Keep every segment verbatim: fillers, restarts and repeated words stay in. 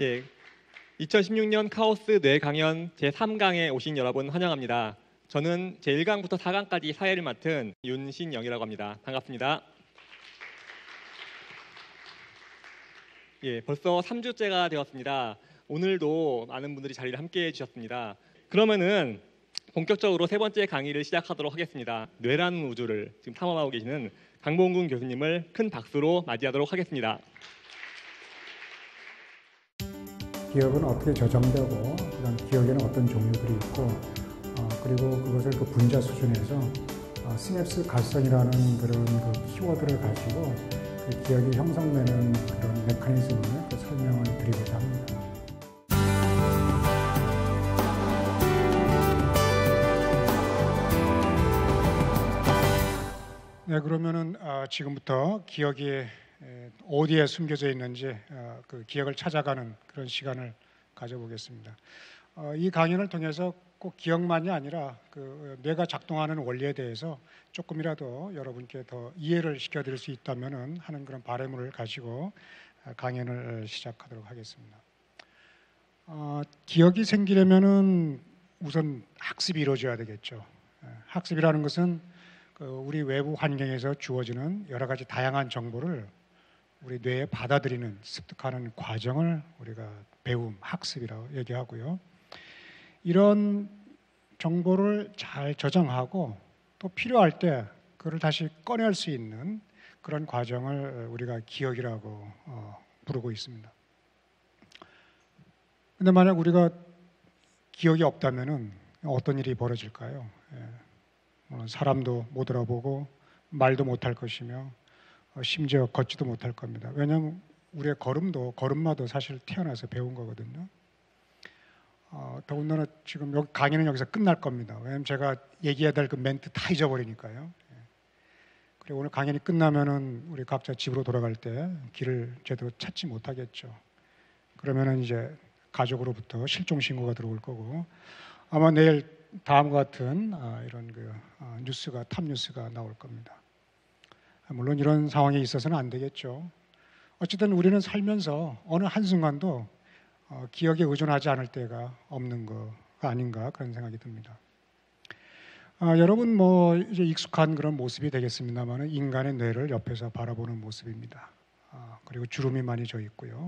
예, 이천십육 년 카오스 뇌 강연 제삼 강에 오신 여러분 환영합니다. 저는 제일 강부터 사 강까지 사회를 맡은 윤신영이라고 합니다. 반갑습니다. 예, 벌써 삼 주째가 되었습니다. 오늘도 많은 분들이 자리를 함께해 주셨습니다. 그러면은 본격적으로 세 번째 강의를 시작하도록 하겠습니다. 뇌라는 우주를 지금 탐험하고 계시는 강봉근 교수님을 큰 박수로 맞이하도록 하겠습니다. 기억은 어떻게 저장되고 그다음 기억에는 어떤 종류들이 있고 어, 그리고 그것을 그 분자 수준에서 어, 시냅스 갈성이라는 그런 그 키워드를 가지고 그 기억이 형성되는 그런 메커니즘을 그 설명을 드리고자 합니다. 네, 그러면은 어, 지금부터 기억이 에, 어디에 숨겨져 있는지 어, 그 기억을 찾아가는 그런 시간을 가져보겠습니다. 어, 이 강연을 통해서 꼭 기억만이 아니라 그 뇌가 작동하는 원리에 대해서 조금이라도 여러분께 더 이해를 시켜드릴 수 있다면은 하는 그런 바람을 가지고 강연을 시작하도록 하겠습니다. 어, 기억이 생기려면은 우선 학습이 이루어져야 되겠죠. 학습이라는 것은 그 우리 외부 환경에서 주어지는 여러 가지 다양한 정보를 우리 뇌에 받아들이는, 습득하는 과정을 우리가 배움, 학습이라고 얘기하고요. 이런 정보를 잘 저장하고 또 필요할 때 그걸 다시 꺼낼 수 있는 그런 과정을 우리가 기억이라고 어, 부르고 있습니다. 근데 만약 우리가 기억이 없다면은 어떤 일이 벌어질까요? 예. 사람도 못 알아보고 말도 못할 것이며 심지어 걷지도 못할 겁니다. 왜냐하면 우리의 걸음도 걸음마도 사실 태어나서 배운 거거든요. 어, 더군다나 지금 여기 강의는 여기서 끝날 겁니다. 왜냐하면 제가 얘기해야 될 그 멘트 다 잊어버리니까요. 그리고 오늘 강연이 끝나면은 우리 각자 집으로 돌아갈 때 길을 제대로 찾지 못하겠죠. 그러면은 이제 가족으로부터 실종 신고가 들어올 거고 아마 내일 다음과 같은 이런 그 뉴스가 탑 뉴스가 나올 겁니다. 물론 이런 상황에 있어서는 안 되겠죠. 어쨌든 우리는 살면서 어느 한순간도 기억에 의존하지 않을 때가 없는 거가 아닌가 그런 생각이 듭니다. 아, 여러분 뭐 이제 익숙한 그런 모습이 되겠습니다만 인간의 뇌를 옆에서 바라보는 모습입니다. 아, 그리고 주름이 많이 져 있고요.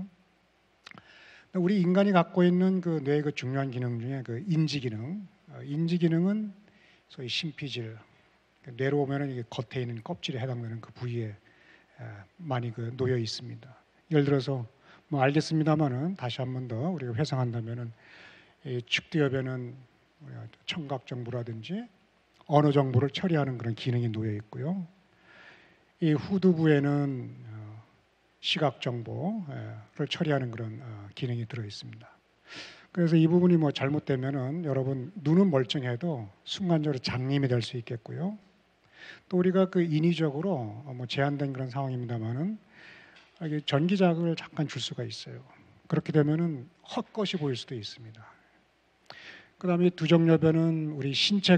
우리 인간이 갖고 있는 그 뇌의 그 중요한 기능 중에 그 인지 기능, 인지 기능은 소위 심피질, 뇌로 보면은 이게 겉에 있는 껍질에 해당되는 그 부위에 많이 그 놓여 있습니다. 예를 들어서 뭐 알겠습니다만은 다시 한 번 더 우리가 회상한다면은 이 측두엽에는 청각 정보라든지 언어 정보를 처리하는 그런 기능이 놓여 있고요. 이 후두부에는 시각 정보를 처리하는 그런 기능이 들어 있습니다. 그래서 이 부분이 뭐 잘못되면은 여러분 눈은 멀쩡해도 순간적으로 장님이 될 수 있겠고요. 또 우리가 그 인위적으로 뭐 제한된 그런 상황입니다만은 전기자극을 잠깐 줄 수가 있어요. 그렇게 되면은 헛것이 보일 수도 있습니다. 그다음에 두정엽에는 우리 신체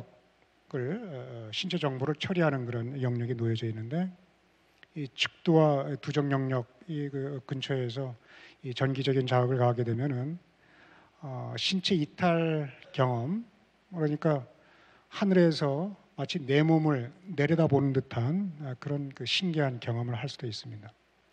감각을 신체 정보를 처리하는 그런 영역이 놓여져 있는데 이 측두와 두정 영역 이 그 근처에서 이 전기적인 자극을 가하게 되면은 어, 신체 이탈 경험, 그러니까 하늘에서 마치 내 몸을 내려다보는 듯한 그런 그 신기한 경험을 할 수도 있습니다.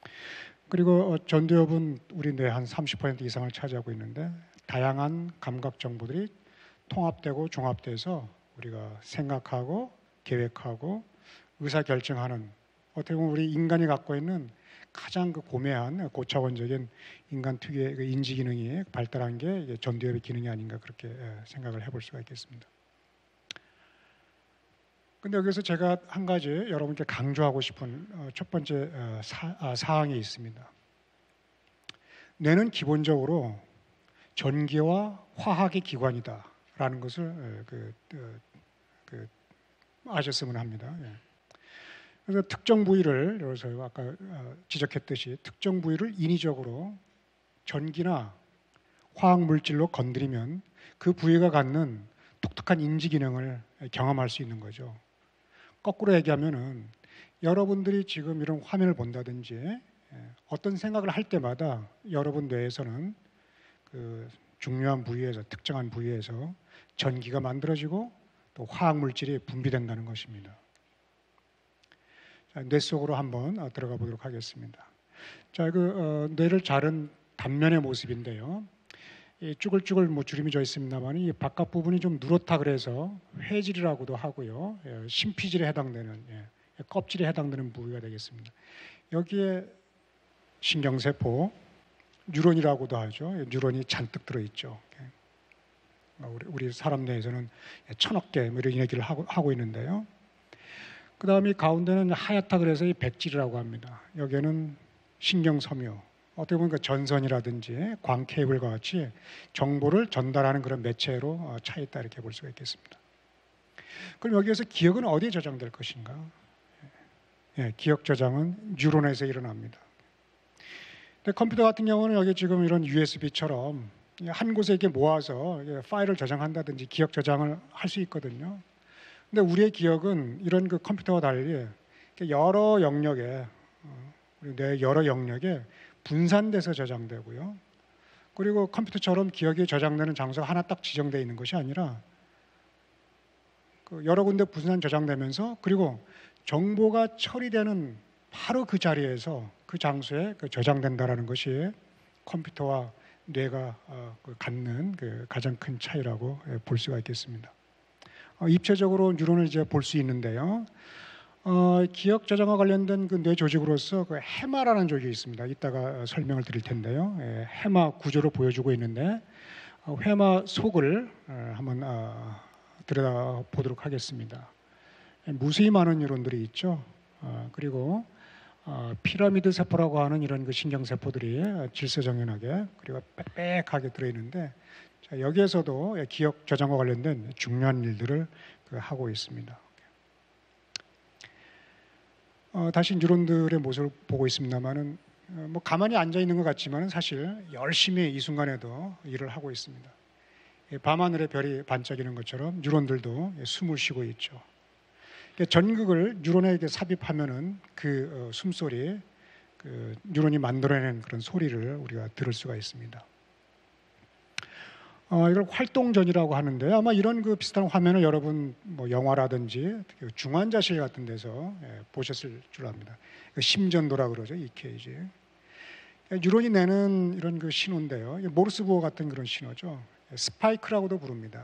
그리고 전두엽은 우리 뇌 한 삼십 퍼센트 이상을 차지하고 있는데 다양한 감각 정보들이 통합되고 종합돼서 우리가 생각하고 계획하고 의사 결정하는 어떻게 보면 우리 인간이 갖고 있는 가장 그 고매한 고차원적인 인간 특유의 그 인지 기능이 발달한 게 전두엽의 기능이 아닌가 그렇게 생각을 해볼 수가 있겠습니다. 근데 여기서 제가 한 가지 여러분께 강조하고 싶은 첫 번째 사, 아, 사항이 있습니다. 뇌는 기본적으로 전기와 화학의 기관이다라는 것을 그, 그, 그 아셨으면 합니다. 그래서 특정 부위를, 그래서 아까 지적했듯이 특정 부위를 인위적으로 전기나 화학 물질로 건드리면 그 부위가 갖는 독특한 인지 기능을 경험할 수 있는 거죠. 거꾸로 얘기하면은 여러분들이 지금 이런 화면을 본다든지 예, 어떤 생각을 할 때마다 여러분 뇌에서는 그 중요한 부위에서 특정한 부위에서 전기가 만들어지고 또 화학 물질이 분비된다는 것입니다. 자, 뇌 속으로 한번 어, 들어가 보도록 하겠습니다. 자, 그 어, 뇌를 자른 단면의 모습인데요. 이 쭈글쭈글 뭐 주름이 져 있습니다만 이 바깥 부분이 좀 누렇다 그래서 회질이라고도 하고요. 예, 심피질에 해당되는 예, 껍질에 해당되는 부위가 되겠습니다. 여기에 신경세포, 뉴런이라고도 하죠. 예, 뉴런이 잔뜩 들어있죠. 예. 우리, 우리 사람 뇌에서는 천억 개 뭐 이런 얘기를 하고, 하고 있는데요. 그 다음에 가운데는 하얗다 그래서 이 백질이라고 합니다. 여기에는 신경섬유, 어떻게 보면 그 전선이라든지 광 케이블과 같이 정보를 전달하는 그런 매체로 차 있다 이렇게 볼 수가 있겠습니다. 그럼 여기에서 기억은 어디에 저장될 것인가? 예, 기억 저장은 뉴런에서 일어납니다. 근데 컴퓨터 같은 경우는 여기 지금 이런 유에스비처럼 한 곳에 이렇게 모아서 파일을 저장한다든지 기억 저장을 할 수 있거든요. 근데 우리의 기억은 이런 그 컴퓨터와 달리 여러 영역에, 우리 뇌 여러 영역에 분산돼서 저장되고요. 그리고 컴퓨터처럼 기억이 저장되는 장소가 하나 딱 지정되어 있는 것이 아니라 그 여러 군데 분산 저장되면서 그리고 정보가 처리되는 바로 그 자리에서 그 장소에 그 저장된다라는 것이 컴퓨터와 뇌가 어, 그 갖는 그 가장 큰 차이라고 볼 수가 있겠습니다. 어, 입체적으로 뉴런을 이제 볼 수 있는데요. 어, 기억 저장과 관련된 그 뇌 조직으로서 그 해마라는 조직이 있습니다. 이따가 설명을 드릴 텐데요. 예, 해마 구조를 보여주고 있는데 어, 해마 속을 어, 한번 어, 들여다 보도록 하겠습니다. 예, 무수히 많은 뉴런들이 있죠. 어, 그리고 어, 피라미드 세포라고 하는 이런 그 신경세포들이 질서정연하게 그리고 빽빽하게 들어있는데 자, 여기에서도 기억 저장과 관련된 중요한 일들을 그 하고 있습니다. 어, 다시 뉴런들의 모습을 보고 있습니다만은 어, 뭐 가만히 앉아 있는 것 같지만은 사실 열심히 이 순간에도 일을 하고 있습니다. 예, 밤하늘의 별이 반짝이는 것처럼 뉴런들도 예, 숨을 쉬고 있죠. 전극을 뉴런에게 삽입하면은 그 어, 숨소리, 그 뉴런이 만들어낸 그런 소리를 우리가 들을 수가 있습니다. 어, 이걸 활동전이라고 하는데 아마 이런 그 비슷한 화면을 여러분 뭐 영화라든지 중환자실 같은 데서 예, 보셨을 줄 압니다. 심전도라 그러죠, 이케이지. 뉴런이 내는 이런 그 신호인데요, 모르스부호 같은 그런 신호죠. 스파이크라고도 부릅니다.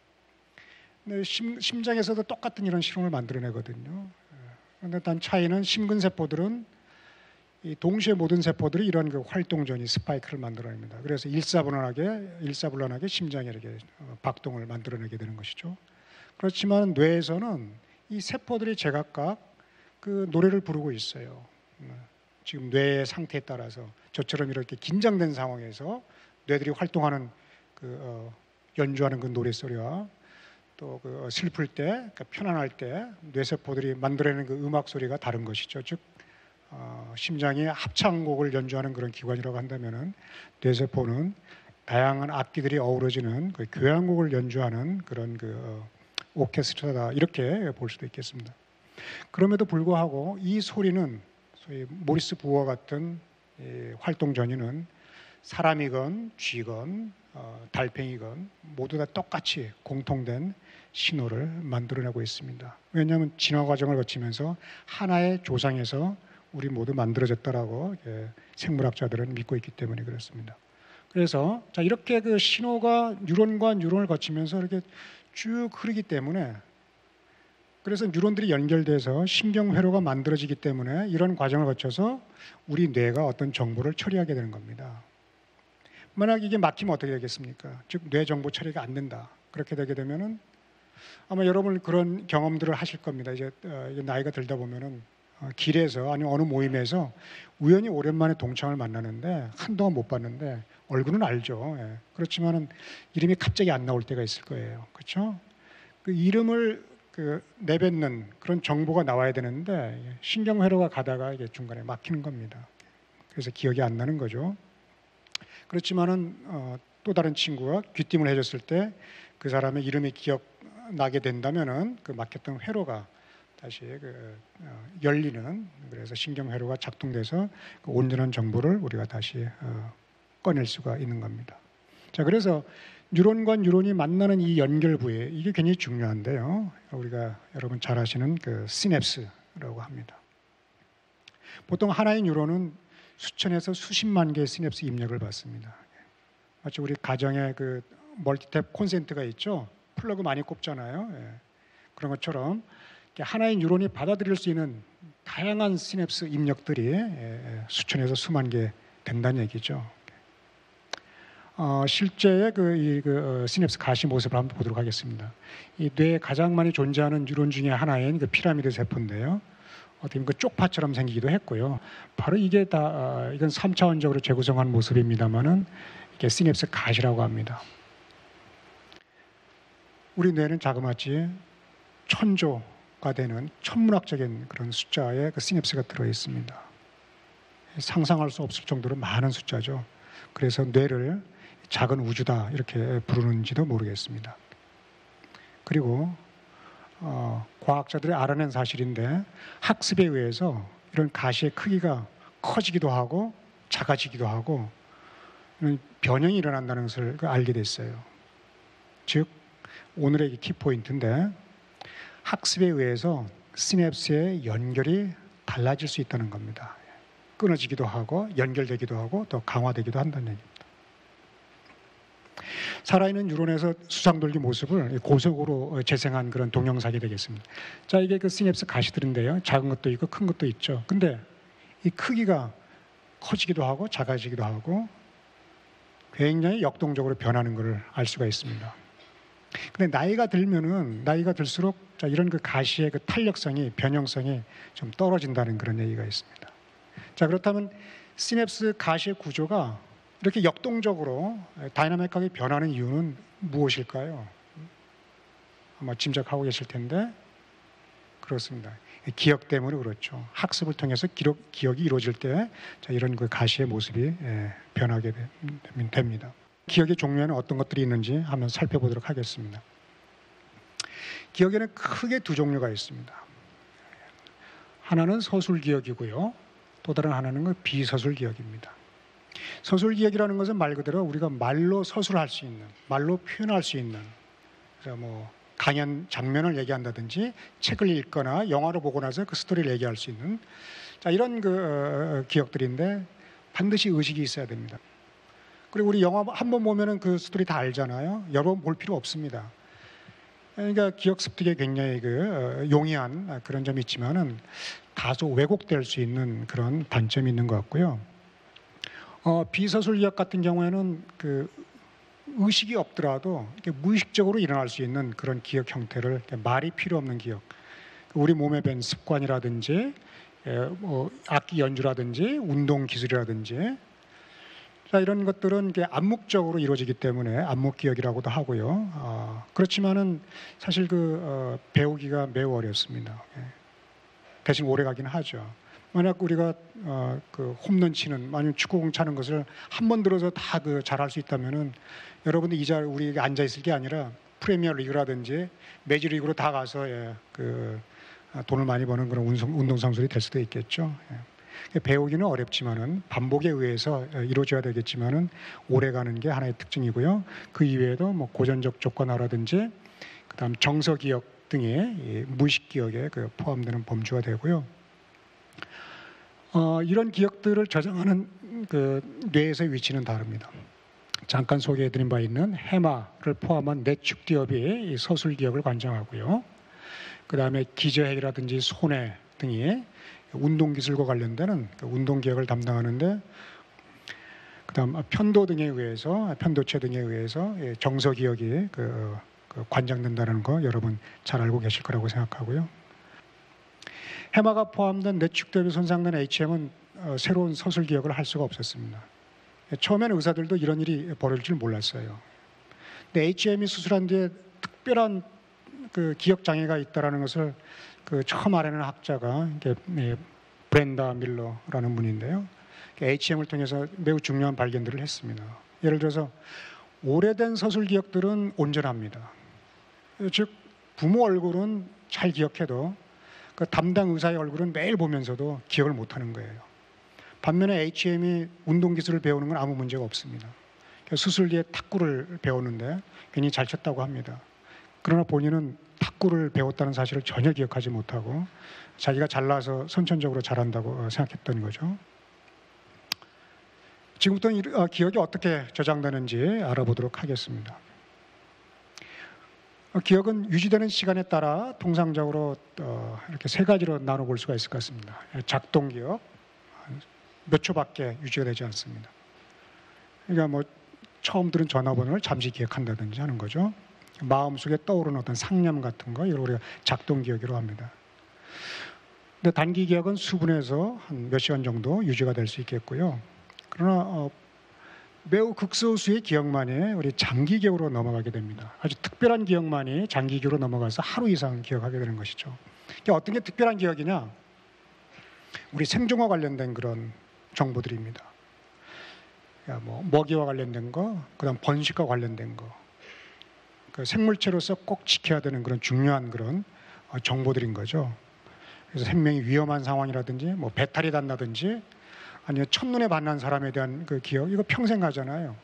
근데 심, 심장에서도 똑같은 이런 신호를 만들어내거든요. 그런데 단 차이는 심근세포들은 이 동시에 모든 세포들이 이런 그 활동전이 스파이크를 만들어냅니다. 그래서 일사분란하게 일사불란하게 심장에 이렇게 박동을 만들어내게 되는 것이죠. 그렇지만 뇌에서는 이 세포들이 제각각 그 노래를 부르고 있어요. 지금 뇌의 상태에 따라서 저처럼 이렇게 긴장된 상황에서 뇌들이 활동하는 그 어, 연주하는 그 노래 소리와 또 그 슬플 때, 그러니까 편안할 때 뇌세포들이 만들어내는 그 음악 소리가 다른 것이죠. 즉 어, 심장이 합창곡을 연주하는 그런 기관이라고 한다면은 뇌세포는 다양한 악기들이 어우러지는 그 교향곡을 연주하는 그런 그 어, 오케스트라다 이렇게 볼 수도 있겠습니다. 그럼에도 불구하고 이 소리는 소위 모리스 부호와 같은 이 활동 전이는 사람이건 쥐건 어, 달팽이건 모두 다 똑같이 공통된 신호를 만들어내고 있습니다. 왜냐하면 진화 과정을 거치면서 하나의 조상에서 우리 모두 만들어졌다라고 예, 생물학자들은 믿고 있기 때문에 그렇습니다. 그래서 자 이렇게 그 신호가 뉴런과 뉴런을 거치면서 이렇게 쭉 흐르기 때문에 그래서 뉴런들이 연결돼서 신경회로가 만들어지기 때문에 이런 과정을 거쳐서 우리 뇌가 어떤 정보를 처리하게 되는 겁니다. 만약 이게 막히면 어떻게 되겠습니까? 즉 뇌 정보 처리가 안 된다. 그렇게 되게 되면은 아마 여러분 그런 경험들을 하실 겁니다. 이제 어, 나이가 들다 보면은 어, 길에서 아니면 어느 모임에서 우연히 오랜만에 동창을 만나는데 한동안 못 봤는데 얼굴은 알죠. 예. 그렇지만은 이름이 갑자기 안 나올 때가 있을 거예요. 그렇죠? 그 이름을 그 내뱉는 그런 정보가 나와야 되는데 신경회로가 가다가 이게 중간에 막히는 겁니다. 그래서 기억이 안 나는 거죠. 그렇지만은 어, 또 다른 친구가 귀띔을 해줬을 때 그 사람의 이름이 기억나게 된다면은 그 막혔던 회로가 다시 그 어, 열리는, 그래서 신경회로가 작동돼서 그 온전한 정보를 우리가 다시 어, 꺼낼 수가 있는 겁니다. 자, 그래서 뉴런과 뉴런이 만나는 이 연결 부위, 이게 굉장히 중요한데요. 우리가 여러분 잘 아시는 그 시냅스라고 합니다. 보통 하나의 뉴런은 수천에서 수십만 개의 시냅스 입력을 받습니다. 마치 우리 가정에 그 멀티탭 콘센트가 있죠. 플러그 많이 꼽잖아요. 예. 그런 것처럼 하나의 뉴런이 받아들일 수 있는 다양한 시냅스 입력들이 수천에서 수만 개 된다는 얘기죠. 어, 실제의 그, 이, 그 어, 시냅스 가시 모습을 한번 보도록 하겠습니다. 이 뇌에 가장 많이 존재하는 뉴런 중에 하나인 그 피라미드 세포인데요. 어떻게 보면 그 쪽파처럼 생기기도 했고요. 바로 이게 다 어, 이건 삼 차원적으로 재구성한 모습입니다만은 이게 시냅스 가시라고 합니다. 우리 뇌는 자그마치 천조가 되는 천문학적인 그런 숫자의 그 시냅스가 들어 있습니다. 상상할 수 없을 정도로 많은 숫자죠. 그래서 뇌를 작은 우주다 이렇게 부르는지도 모르겠습니다. 그리고 어, 과학자들이 알아낸 사실인데 학습에 의해서 이런 가시의 크기가 커지기도 하고 작아지기도 하고 이런 변형이 일어난다는 것을 알게 됐어요. 즉 오늘의 키포인트인데 학습에 의해서 시냅스의 연결이 달라질 수 있다는 겁니다. 끊어지기도 하고 연결되기도 하고 더 강화되기도 한다는 얘기입니다. 살아있는 뉴런에서 수상돌기 모습을 고속으로 재생한 그런 동영상이 되겠습니다. 자, 이게 그 시냅스 가시들인데요. 작은 것도 있고 큰 것도 있죠. 근데 이 크기가 커지기도 하고 작아지기도 하고 굉장히 역동적으로 변하는 것을 알 수가 있습니다. 근데 나이가 들면은 나이가 들수록 자, 이런 그 가시의 그 탄력성이 변형성이 좀 떨어진다는 그런 얘기가 있습니다. 자, 그렇다면 시냅스 가시의 구조가 이렇게 역동적으로 다이나믹하게 변하는 이유는 무엇일까요? 아마 짐작하고 계실 텐데 그렇습니다. 기억 때문에 그렇죠. 학습을 통해서 기록, 기억이 이루어질 때 자, 이런 그 가시의 모습이 예, 변하게 되, 됩니다. 기억의 종류에는 어떤 것들이 있는지 한번 살펴보도록 하겠습니다. 기억에는 크게 두 종류가 있습니다. 하나는 서술 기억이고요. 또 다른 하나는 그 비서술 기억입니다. 서술 기억이라는 것은 말 그대로 우리가 말로 서술할 수 있는, 말로 표현할 수 있는, 그래서 뭐 강연 장면을 얘기한다든지 책을 읽거나 영화를 보고 나서 그 스토리를 얘기할 수 있는 자, 이런 그 어, 기억들인데 반드시 의식이 있어야 됩니다. 그리고 우리 영화 한 번 보면은 그 스토리 다 알잖아요. 여러 번 볼 필요 없습니다. 그러니까 기억 습득에 굉장히 그 용이한 그런 점이 있지만은 다소 왜곡될 수 있는 그런 단점이 있는 것 같고요. 어, 비서술 기억 같은 경우에는 그 의식이 없더라도 이렇게 무의식적으로 일어날 수 있는 그런 기억 형태를 말이 필요 없는 기억, 우리 몸에 밴 습관이라든지 예, 뭐 악기 연주라든지 운동 기술이라든지 자, 이런 것들은 이게 암묵적으로 이루어지기 때문에 암묵 기억이라고도 하고요. 어, 그렇지만은 사실 그 어, 배우기가 매우 어렵습니다. 예. 대신 오래 가긴 하죠. 만약 우리가 어, 그 홈런 치는, 아니면 축구공 차는 것을 한 번 들어서 다 그 잘할 수 있다면은 여러분들 이 자리 우리 앉아 있을 게 아니라 프리미어 리그라든지 메이저리그로 다 가서 예, 그 돈을 많이 버는 그런 운동 선수들이 될 수도 있겠죠. 예. 배우기는 어렵지만은 반복에 의해서 이루어져야 되겠지만은 오래 가는 게 하나의 특징이고요. 그 이외에도 뭐 고전적 조건화라든지 그다음 정서 기억 등의 무의식 기억에 그 포함되는 범주가 되고요. 어, 이런 기억들을 저장하는 그 뇌에서의 위치는 다릅니다. 잠깐 소개해드린 바 있는 해마를 포함한 뇌축두엽이 이 서술 기억을 관장하고요. 그 다음에 기저핵이라든지 손해 등이 운동 기술과 관련되는 운동 기억을 담당하는데, 그다음 편도 등에 의해서 편도체 등에 의해서 정서 기억이 그, 그 관장된다는 거 여러분 잘 알고 계실 거라고 생각하고요. 해마가 포함된 뇌축두엽이 손상된 에이치엠은 어, 새로운 서술 기억을 할 수가 없었습니다. 처음에는 의사들도 이런 일이 벌어질 줄 몰랐어요. 근데 에이치엠이 수술한 뒤에 특별한 그 기억 장애가 있다라는 것을 그 처음 알아낸 학자가 예, 브렌다 밀러라는 분인데요. 에이치엠을 통해서 매우 중요한 발견들을 했습니다. 예를 들어서 오래된 서술 기억들은 온전합니다. 즉 부모 얼굴은 잘 기억해도 그 담당 의사의 얼굴은 매일 보면서도 기억을 못하는 거예요. 반면에 에이치엠이 운동기술을 배우는 건 아무 문제가 없습니다. 수술 뒤에 탁구를 배웠는데 괜히 잘 쳤다고 합니다. 그러나 본인은 탁구를 배웠다는 사실을 전혀 기억하지 못하고 자기가 잘나서 선천적으로 잘한다고 생각했던 거죠. 지금부터 기억이 어떻게 저장되는지 알아보도록 하겠습니다. 기억은 유지되는 시간에 따라 통상적으로 이렇게 세 가지로 나눠볼 수가 있을 것 같습니다. 작동 기억, 몇 초밖에 유지가 되지 않습니다. 그러니까 뭐 처음 들은 전화번호를 잠시 기억한다든지 하는 거죠. 마음속에 떠오르는 어떤 상념 같은 거, 이걸 우리가 작동 기억이라고 합니다. 근데 단기 기억은 수분에서 한 몇 시간 정도 유지가 될 수 있겠고요. 그러나 어, 매우 극소수의 기억만이 우리 장기 기억으로 넘어가게 됩니다. 아주 특별한 기억만이 장기 기억으로 넘어가서 하루 이상 기억하게 되는 것이죠. 그러니까 어떤 게 특별한 기억이냐? 우리 생존과 관련된 그런 정보들입니다. 뭐 먹이와 관련된 거, 그다음 번식과 관련된 거, 그 생물체로서 꼭 지켜야 되는 그런 중요한 그런 정보들인 거죠. 그래서 생명이 위험한 상황이라든지, 뭐 배탈이 났다든지, 아니면 첫눈에 반한 사람에 대한 그 기억, 이거 평생 가잖아요.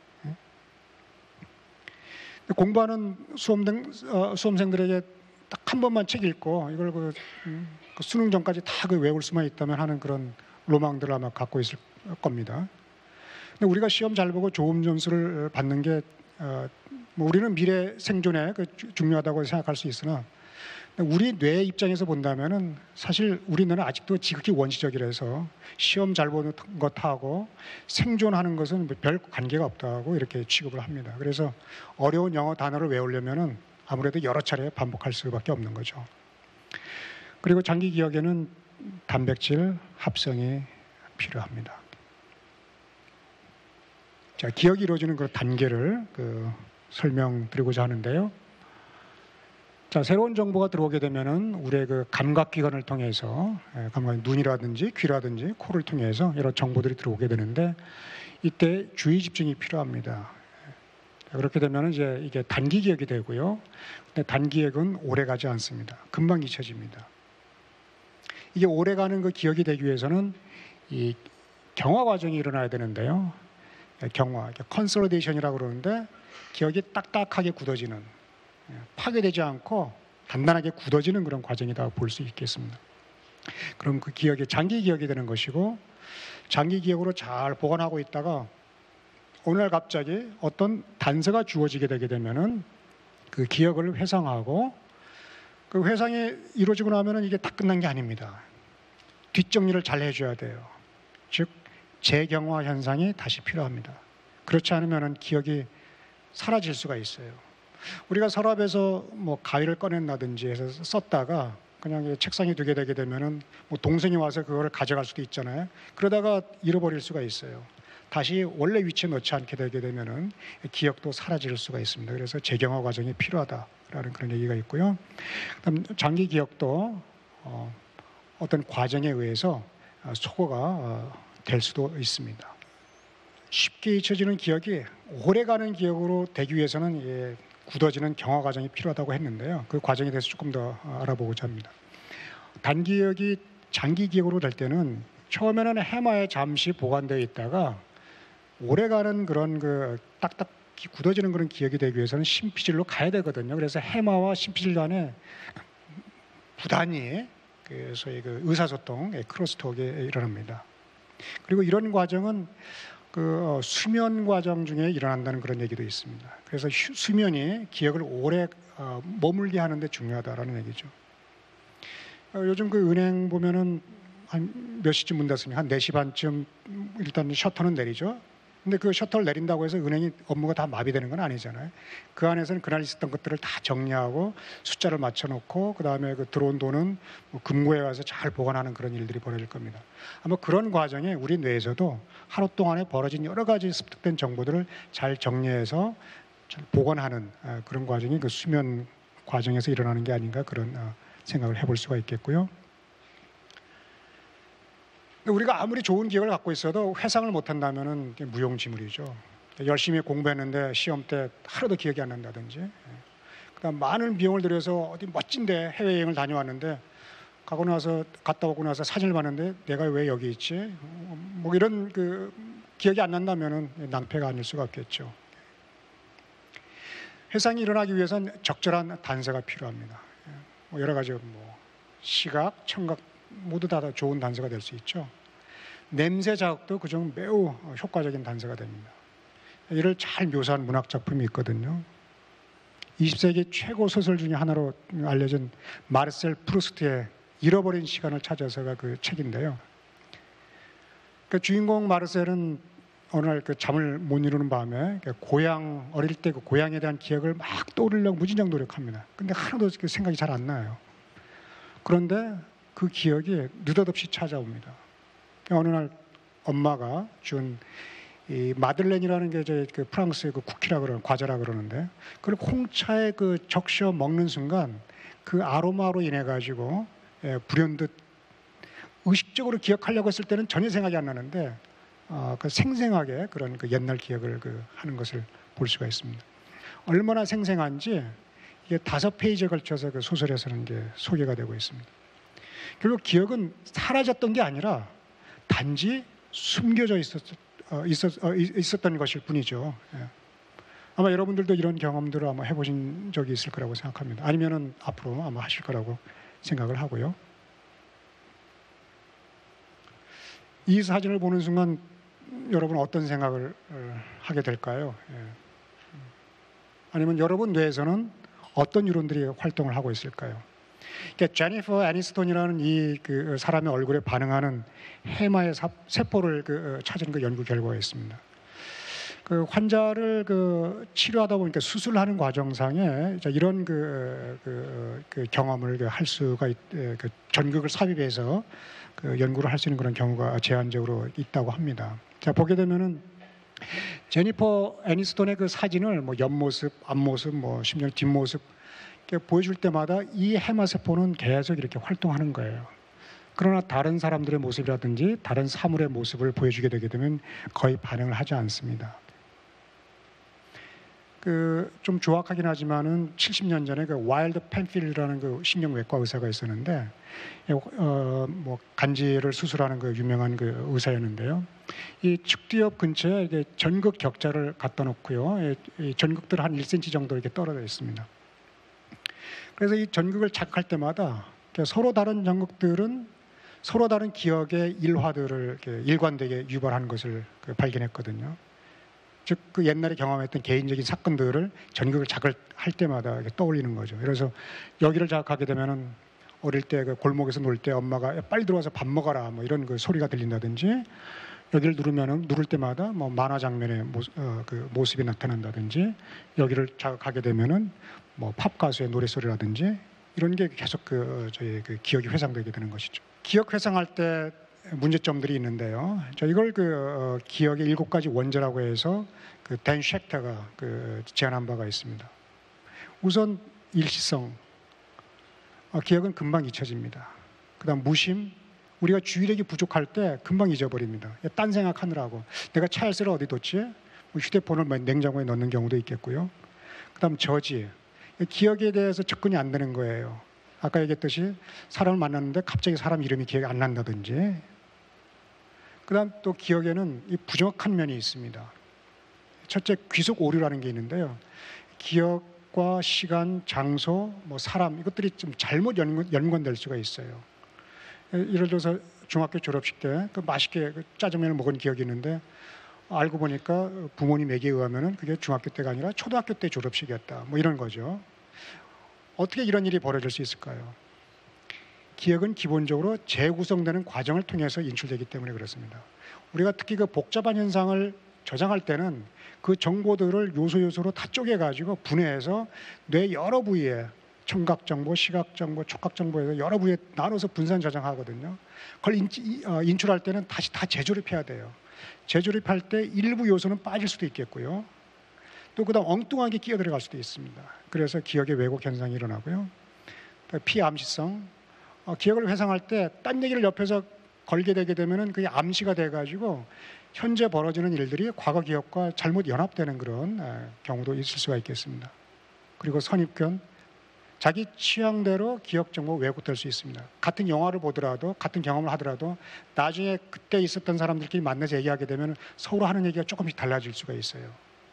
공부하는 수험생, 어, 수험생들에게 딱 한 번만 책 읽고 이걸 그, 음, 그 수능 전까지 다 그 외울 수만 있다면 하는 그런 로망들을 아마 갖고 있을 겁니다. 근데 우리가 시험 잘 보고 좋은 점수를 받는 게 어, 뭐 우리는 미래 생존에 그 중요하다고 생각할 수 있으나 우리 뇌 입장에서 본다면은 사실 우리 뇌는 아직도 지극히 원시적이라서 시험 잘 보는 것하고 생존하는 것은 별 관계가 없다고 이렇게 취급을 합니다. 그래서 어려운 영어 단어를 외우려면은 아무래도 여러 차례 반복할 수밖에 없는 거죠. 그리고 장기 기억에는 단백질 합성이 필요합니다. 자, 기억이 이루어지는 그 단계를 그 설명드리고자 하는데요. 자, 새로운 정보가 들어오게 되면은 우리의 그 감각기관을 통해서, 감각 눈이라든지 귀라든지 코를 통해서 여러 정보들이 들어오게 되는데 이때 주의 집중이 필요합니다. 그렇게 되면은 이제 이게 단기 기억이 되고요. 근데 단기 기억은 오래 가지 않습니다. 금방 잊혀집니다. 이게 오래 가는 그 기억이 되기 위해서는 이 경화 과정이 일어나야 되는데요. 경화, 컨솔리데이션이라고 그러는데 기억이 딱딱하게 굳어지는, 파괴되지 않고 단단하게 굳어지는 그런 과정이다 볼 수 있겠습니다. 그럼 그 기억이 장기 기억이 되는 것이고, 장기 기억으로 잘 보관하고 있다가 어느 날 갑자기 어떤 단서가 주어지게 되게 되면은 그 기억을 회상하고, 그 회상이 이루어지고 나면은 이게 다 끝난 게 아닙니다. 뒷정리를 잘 해줘야 돼요. 즉 재경화 현상이 다시 필요합니다. 그렇지 않으면은 기억이 사라질 수가 있어요. 우리가 서랍에서 뭐 가위를 꺼낸다든지 해서 썼다가 그냥 책상에 두게 되게 되면은 뭐 동생이 와서 그거를 가져갈 수도 있잖아요. 그러다가 잃어버릴 수가 있어요. 다시 원래 위치에 넣지 않게 되게 되면은 기억도 사라질 수가 있습니다. 그래서 재경화 과정이 필요하다라는 그런 얘기가 있고요. 그다음 장기 기억도 어, 어떤 과정에 의해서 소거가 될 수도 있습니다. 쉽게 잊혀지는 기억이 오래가는 기억으로 되기 위해서는 예, 굳어지는 경화 과정이 필요하다고 했는데요. 그 과정에 대해서 조금 더 알아보고자 합니다. 단기 기억이 장기 기억으로 될 때는 처음에는 해마에 잠시 보관되어 있다가 오래가는 그런 그 딱딱 굳어지는 그런 기억이 되기 위해서는 심피질로 가야 되거든요. 그래서 해마와 심피질 간에 부단히 그 소위 그 의사소통, 크로스톡이 일어납니다. 그리고 이런 과정은 그 수면 과정 중에 일어난다는 그런 얘기도 있습니다. 그래서 휴, 수면이 기억을 오래 어, 머물게 하는데 중요하다라는 얘기죠. 어, 요즘 그 은행 보면은 한 몇 시쯤 문 닫습니까? 한 네 시 반쯤 일단 셔터는 내리죠. 근데 그 셔터를 내린다고 해서 은행이 업무가 다 마비되는 건 아니잖아요. 그 안에서는 그날 있었던 것들을 다 정리하고 숫자를 맞춰놓고 그 다음에 그 들어온 돈은 뭐 금고에 와서 잘 보관하는 그런 일들이 벌어질 겁니다. 아마 그런 과정에 우리 뇌에서도 하루 동안에 벌어진 여러 가지 습득된 정보들을 잘 정리해서 잘 보관하는 그런 과정이 그 수면 과정에서 일어나는 게 아닌가 그런 생각을 해볼 수가 있겠고요. 우리가 아무리 좋은 기억을 갖고 있어도 회상을 못한다면 무용지물이죠. 열심히 공부했는데 시험 때 하루도 기억이 안 난다든지, 그다음 많은 비용을 들여서 어디 멋진데 해외여행을 다녀왔는데 가고 나서 갔다 오고 나서 사진을 봤는데 내가 왜 여기 있지? 뭐 이런 그 기억이 안 난다면은 낭패가 아닐 수가 없겠죠. 회상이 일어나기 위해서는 적절한 단서가 필요합니다. 뭐 여러 가지 뭐 시각, 청각 모두 다 좋은 단서가 될 수 있죠. 냄새 자극도 그중 매우 효과적인 단서가 됩니다. 이를 잘 묘사한 문학 작품이 있거든요. 이십 세기 최고 소설 중에 하나로 알려진 마르셀 프루스트의 잃어버린 시간을 찾아서가 그 책인데요. 그 주인공 마르셀은 어느 날 그 잠을 못 이루는 밤에 고향, 어릴 때 그 고향에 대한 기억을 막 떠올리려고 무진장 노력합니다. 근데 하나도 그 생각이 잘 안 나요. 그런데 그 기억이 느닷없이 찾아옵니다. 어느 날 엄마가 준 이 마들렌이라는 게 이제 그 프랑스의 그 쿠키라 그러는 과자라 그러는데 그걸 홍차에 그 적셔 먹는 순간 그 아로마로 인해 가지고 예, 불현듯 의식적으로 기억하려고 했을 때는 전혀 생각이 안 나는데 어, 그 생생하게 그런 그 옛날 기억을 그 하는 것을 볼 수가 있습니다. 얼마나 생생한지 이게 다섯 페이지에 걸쳐서 그 소설에서는 이게 소개가 되고 있습니다. 결국 기억은 사라졌던 게 아니라 단지 숨겨져 있었, 어, 있었, 어, 있었던 것일 뿐이죠. 예. 아마 여러분들도 이런 경험들을 아마 해보신 적이 있을 거라고 생각합니다. 아니면은 앞으로 아마 하실 거라고 생각을 하고요. 이 사진을 보는 순간 여러분 어떤 생각을 하게 될까요? 예. 아니면 여러분 뇌에서는 어떤 유론들이 활동을 하고 있을까요? 그러니까 제니퍼 애니스톤이라는 이 그 사람의 얼굴에 반응하는 해마의 세포를 그 찾은 그 연구 결과가 있습니다. 그 환자를 그 치료하다 보니까 수술하는 과정상에 이런 그, 그, 그 경험을 할 수가 있, 그 전극을 삽입해서 그 연구를 할 수 있는 그런 경우가 제한적으로 있다고 합니다. 자, 보게 되면은 제니퍼 애니스톤의 그 사진을 뭐 옆모습, 앞모습, 뭐 심지어 뒷모습 보여줄 때마다 이 해마 세포는 계속 이렇게 활동하는 거예요. 그러나 다른 사람들의 모습이라든지 다른 사물의 모습을 보여주게 되게 되면 거의 반응을 하지 않습니다. 그 좀 조악하긴 하지만은 칠십 년 전에 그 와일드 펜필이라는 그 신경외과 의사가 있었는데 어 뭐 간지를 수술하는 그 유명한 그 의사였는데요. 이 측두엽 근처에 이게 전극 격자를 갖다 놓고요. 이 전극들 한 일 센티미터 정도 이렇게 떨어져 있습니다. 그래서 이 전극을 자극할 때마다 서로 다른 전극들은 서로 다른 기억의 일화들을 이렇게 일관되게 유발하는 것을 발견했거든요. 즉 그 옛날에 경험했던 개인적인 사건들을 전극을 자극할 때마다 떠올리는 거죠. 그래서 여기를 자극하게 되면은 어릴 때 그 골목에서 놀 때 엄마가 빨리 들어와서 밥 먹어라 뭐 이런 그 소리가 들린다든지 여기를 누르면은 누를 때마다 뭐 만화 장면의 모습, 어, 그 모습이 나타난다든지 여기를 자극하게 되면은 뭐 팝 가수의 노래 소리라든지 이런 게 계속 그 저희 그 기억이 회상되게 되는 것이죠. 기억 회상할 때 문제점들이 있는데요. 저 이걸 그 어, 기억의 일곱 가지 원죄라고 해서 그 댄 쉑터가 그 제안한 바가 있습니다. 우선 일시성, 어, 기억은 금방 잊혀집니다. 그다음 무심, 우리가 주의력이 부족할 때 금방 잊어버립니다. 딴 생각하느라고 내가 차 열쇠를 어디 뒀지? 뭐 휴대폰을 냉장고에 넣는 경우도 있겠고요. 그다음 저지, 기억에 대해서 접근이 안 되는 거예요. 아까 얘기했듯이 사람을 만났는데 갑자기 사람 이름이 기억이 안 난다든지. 그다음 또 기억에는 이 부정확한 면이 있습니다. 첫째, 귀속 오류라는 게 있는데요. 기억과 시간, 장소, 뭐 사람 이것들이 좀 잘못 연관될 수가 있어요. 예를 들어서 중학교 졸업식 때 그 맛있게 짜장면을 먹은 기억이 있는데 알고 보니까 부모님에게 의하면은 그게 중학교 때가 아니라 초등학교 때 졸업식이었다. 뭐 이런 거죠. 어떻게 이런 일이 벌어질 수 있을까요? 기억은 기본적으로 재구성되는 과정을 통해서 인출되기 때문에 그렇습니다. 우리가 특히 그 복잡한 현상을 저장할 때는 그 정보들을 요소 요소로 다 쪼개가지고 분해해서 뇌 여러 부위에 청각 정보, 시각 정보, 촉각 정보에서 여러 부위에 나눠서 분산 저장하거든요. 그걸 인출할 때는 다시 다 재조립해야 돼요. 재조립할 때 일부 요소는 빠질 수도 있겠고요. 또 그다음 엉뚱하게 끼어 들어갈 수도 있습니다. 그래서 기억의 왜곡 현상이 일어나고요. 피암시성, 어, 기억을 회상할 때 딴 얘기를 옆에서 걸게 되게 되면은 그게 암시가 돼가지고 현재 벌어지는 일들이 과거 기억과 잘못 연합되는 그런 에, 경우도 있을 수가 있겠습니다. 그리고 선입견, 자기 취향대로 기억 정보 왜곡될 수 있습니다. 같은 영화를 보더라도 같은 경험을 하더라도 나중에 그때 있었던 사람들끼리 만나서 얘기하게 되면 서로 하는 얘기가 조금씩 달라질 수가 있어요.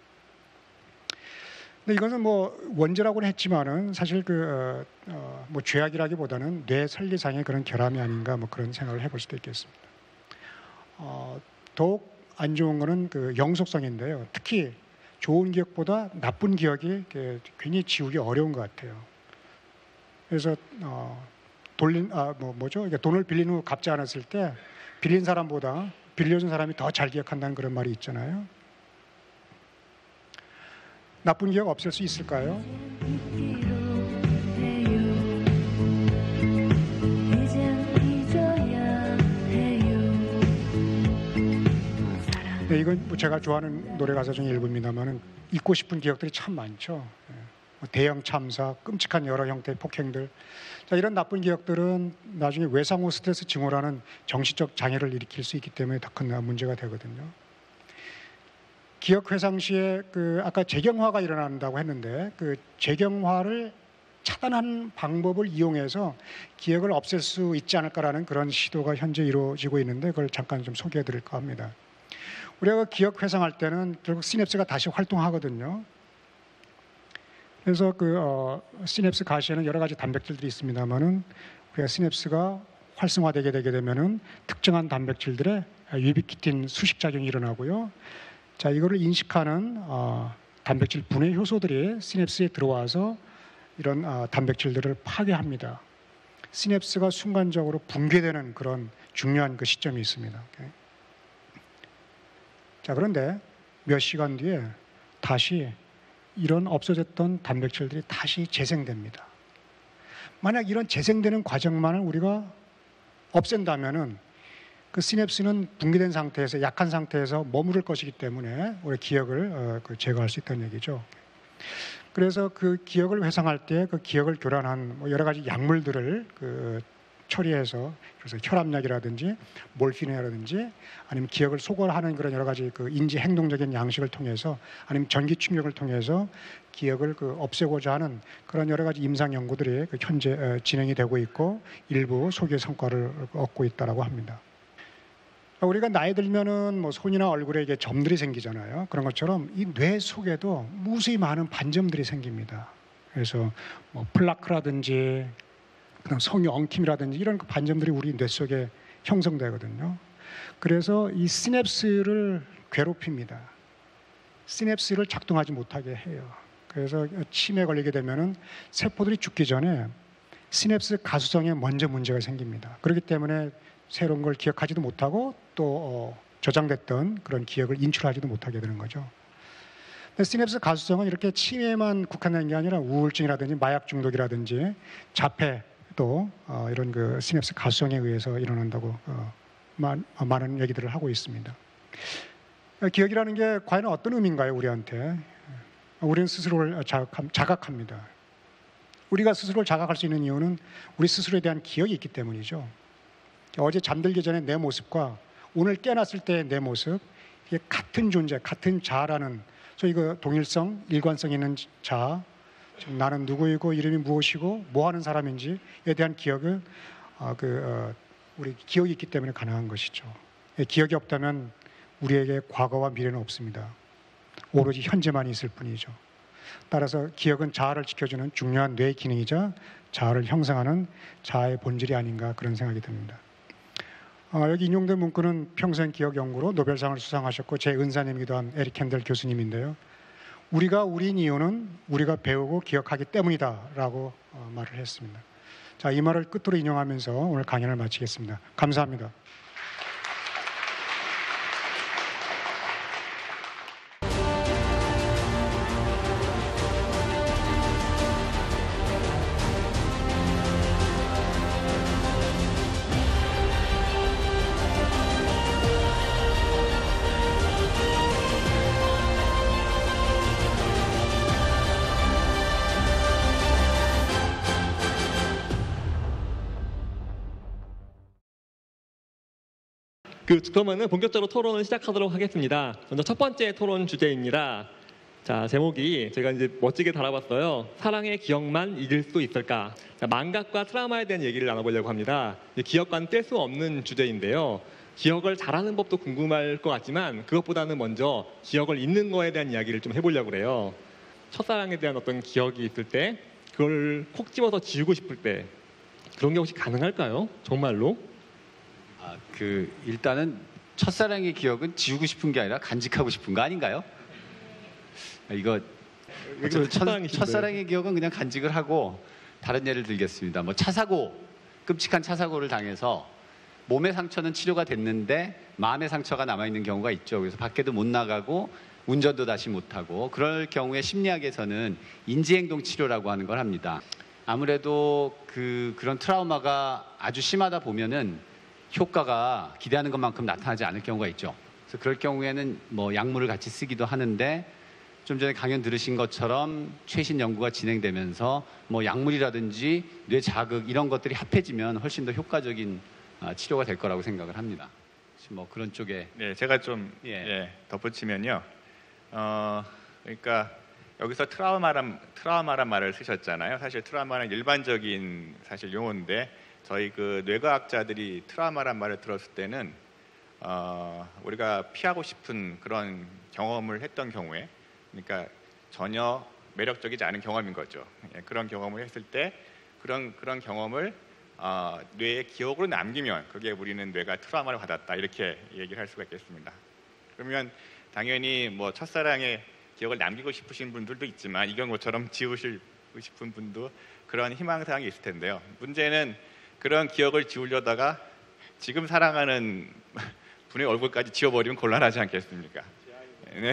근데 이것은 뭐 원죄라고는 했지만은 사실 그 어, 뭐 죄악이라기보다는 뇌 설계상의 그런 결함이 아닌가 뭐 그런 생각을 해볼 수도 있겠습니다. 어, 더욱 안 좋은 거는 그 영속성인데요. 특히 좋은 기억보다 나쁜 기억이 괜히 지우기 어려운 것 같아요. 그래서 어, 돌린 아 뭐 뭐죠? 이게 돈을 빌린 후 갚지 않았을 때 빌린 사람보다 빌려준 사람이 더 잘 기억한다는 그런 말이 있잖아요. 나쁜 기억 없앨 수 있을까요? 네, 이건 뭐 제가 좋아하는 노래 가사 중에 일부입니다만은 잊고 싶은 기억들이 참 많죠. 대형 참사, 끔찍한 여러 형태의 폭행들. 자, 이런 나쁜 기억들은 나중에 외상 후 스트레스 증후라는 정신적 장애를 일으킬 수 있기 때문에 더 큰 문제가 되거든요. 기억 회상 시에 그 아까 재경화가 일어난다고 했는데 그 재경화를 차단하는 방법을 이용해서 기억을 없앨 수 있지 않을까라는 그런 시도가 현재 이루어지고 있는데 그걸 잠깐 좀 소개해 드릴까 합니다. 우리가 기억 회상할 때는 결국 시냅스가 다시 활동하거든요. 그래서 그 어, 시냅스 가시에는 여러 가지 단백질들이 있습니다만은 우리가 시냅스가 활성화되게 되게 되면은 특정한 단백질들의 유비키틴 수식 작용이 일어나고요. 자, 이거를 인식하는 어, 단백질 분해 효소들이 시냅스에 들어와서 이런 어, 단백질들을 파괴합니다. 시냅스가 순간적으로 붕괴되는 그런 중요한 그 시점이 있습니다. 오케이? 자, 그런데 몇 시간 뒤에 다시 이런 없어졌던 단백질들이 다시 재생됩니다. 만약 이런 재생되는 과정만을 우리가 없앤다면은 그 시냅스는 붕괴된 상태에서 약한 상태에서 머무를 것이기 때문에 우리 기억을 어, 그 제거할 수 있다는 얘기죠. 그래서 그 기억을 회상할 때 그 기억을 교란한 뭐 여러 가지 약물들을 그 처리해서 그래서 혈압약이라든지 몰피네라든지 아니면 기억을 소거하는 그런 여러 가지 그 인지 행동적인 양식을 통해서 아니면 전기 충격을 통해서 기억을 그 없애고자 하는 그런 여러 가지 임상 연구들이 그 현재 진행이 되고 있고 일부 소기의 성과를 얻고 있다라고 합니다. 우리가 나이 들면은 뭐 손이나 얼굴에 이게 점들이 생기잖아요. 그런 것처럼 이 뇌 속에도 무수히 많은 반점들이 생깁니다. 그래서 뭐 플라크라든지 그다음 성유 엉킴이라든지 이런 그 반점들이 우리 뇌 속에 형성되거든요. 그래서 이 시냅스를 괴롭힙니다. 시냅스를 작동하지 못하게 해요. 그래서 치매에 걸리게 되면은 세포들이 죽기 전에 시냅스 가수성에 먼저 문제가 생깁니다. 그렇기 때문에 새로운 걸 기억하지도 못하고 또 어, 저장됐던 그런 기억을 인출하지도 못하게 되는 거죠. 근데 시냅스 가수성은 이렇게 치매에만 국한된 게 아니라 우울증이라든지 마약 중독이라든지 자폐 또 어, 이런 그 시냅스 가수성에 의해서 일어난다고 어, 많, 어, 많은 얘기들을 하고 있습니다. 기억이라는 게 과연 어떤 의미인가요, 우리한테? 우리는 스스로를 자각함, 자각합니다. 우리가 스스로를 자각할 수 있는 이유는 우리 스스로에 대한 기억이 있기 때문이죠. 어제 잠들기 전에 내 모습과 오늘 깨어났을 때의 내 모습, 이게 같은 존재, 같은 자라는 소위 그 동일성, 일관성 있는 자, 나는 누구이고 이름이 무엇이고 뭐 하는 사람인지에 대한 기억을 어, 그, 어, 우리 기억이 있기 때문에 가능한 것이죠. 기억이 없다면 우리에게 과거와 미래는 없습니다. 오로지 현재만 있을 뿐이죠. 따라서 기억은 자아를 지켜주는 중요한 뇌 기능이자 자아를 형성하는 자아의 본질이 아닌가 그런 생각이 듭니다. 어, 여기 인용된 문구는 평생 기억 연구로 노벨상을 수상하셨고 제 은사님이기도 한 에릭 캔델 교수님인데요. 우리가 우리인 이유는 우리가 배우고 기억하기 때문이다라고 어, 말을 했습니다. 자, 이 말을 끝으로 인용하면서 오늘 강연을 마치겠습니다. 감사합니다. 그, 그러면은 본격적으로 토론을 시작하도록 하겠습니다. 먼저 첫 번째 토론 주제입니다. 자, 제목이 제가 이제 멋지게 달아봤어요. 사랑의 기억만 잊을 수 있을까? 자, 망각과 트라우마에 대한 얘기를 나눠보려고 합니다. 이제 기억과는 뗄 수 없는 주제인데요. 기억을 잘하는 법도 궁금할 것 같지만 그것보다는 먼저 기억을 잊는 거에 대한 이야기를 좀 해보려고 그래요. 첫사랑에 대한 어떤 기억이 있을 때 그걸 콕 집어서 지우고 싶을 때 그런 게 혹시 가능할까요? 정말로? 아, 그 일단은 첫사랑의 기억은 지우고 싶은 게 아니라 간직하고 싶은 거 아닌가요? 아, 이거 어쨌든 첫, 첫사랑이신데. 첫사랑의 기억은 그냥 간직을 하고 다른 예를 들겠습니다. 뭐 차 사고, 끔찍한 차 사고를 당해서 몸의 상처는 치료가 됐는데 마음의 상처가 남아 있는 경우가 있죠. 그래서 밖에도 못 나가고 운전도 다시 못 하고 그럴 경우에 심리학에서는 인지행동 치료라고 하는 걸 합니다. 아무래도 그 그런 트라우마가 아주 심하다 보면은 효과가 기대하는 것만큼 나타나지 않을 경우가 있죠. 그래서 그럴 경우에는 뭐 약물을 같이 쓰기도 하는데 좀 전에 강연 들으신 것처럼 최신 연구가 진행되면서 뭐 약물이라든지 뇌 자극 이런 것들이 합해지면 훨씬 더 효과적인 아, 치료가 될 거라고 생각을 합니다. 뭐 그런 쪽에 네, 제가 좀 예. 예, 덧붙이면요. 어, 그러니까 여기서 트라우마란 트라우마란 말을 쓰셨잖아요. 사실 트라우마는 일반적인 사실 용어인데 저희 그 뇌과학자들이 트라우마란 말을 들었을 때는 어, 우리가 피하고 싶은 그런 경험을 했던 경우에, 그러니까 전혀 매력적이지 않은 경험인 거죠. 예, 그런 경험을 했을 때 그런 그런 경험을 어, 뇌의 기억으로 남기면 그게 우리는 뇌가 트라우마를 받았다 이렇게 얘기를 할 수가 있겠습니다. 그러면 당연히 뭐 첫사랑의 기억을 남기고 싶으신 분들도 있지만 이 경우처럼 지우시고 싶은 분도 그런 희망사항이 있을 텐데요. 문제는 그런 기억을 지우려다가 지금 사랑하는 분의 얼굴까지 지워버리면 곤란하지 않겠습니까? 네.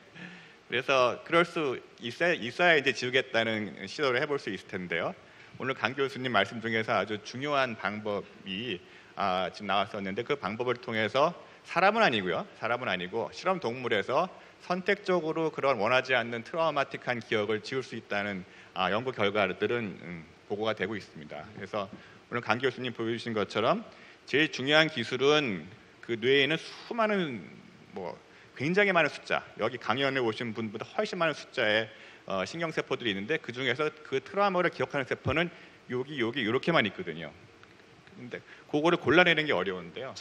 그래서 그럴 수 있어야, 있어야 이제 지우겠다는 시도를 해볼 수 있을 텐데요. 오늘 강 교수님 말씀 중에서 아주 중요한 방법이 아, 지금 나왔었는데 그 방법을 통해서 사람은 아니고요. 사람은 아니고 실험 동물에서 선택적으로 그런 원하지 않는 트라우마틱한 기억을 지울 수 있다는 아, 연구 결과들은 음, 보고가 되고 있습니다. 그래서 오늘 강 교수님 보여주신 것처럼 제일 중요한 기술은 그 뇌에는 수많은 뭐 굉장히 많은 숫자, 여기 강연에 오신 분보다 훨씬 많은 숫자의 어, 신경세포들이 있는데 그 중에서 그 트라우마를 기억하는 세포는 여기 여기 이렇게만 있거든요. 근데 그거를 골라내는 게 어려운데요.